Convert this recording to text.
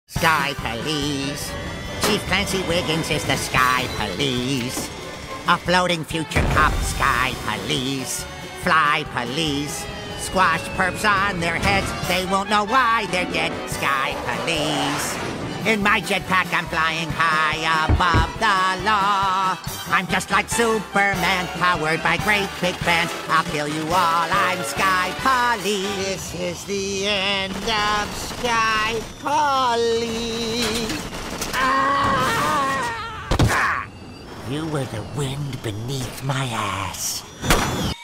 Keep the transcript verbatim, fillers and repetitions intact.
Sky Police. Chief Clancy Wiggins is the Sky Police. A floating future cop, Sky Police. Fly Police. Squash perps on their heads, they won't know why they're dead. Sky Police. In my jetpack I'm flying high above the law. I'm just like Superman, powered by great big fans. I'll kill you all, I'm Sky Police. This is the end of Sky Police. Ah! Ah! You were the wind beneath my ass.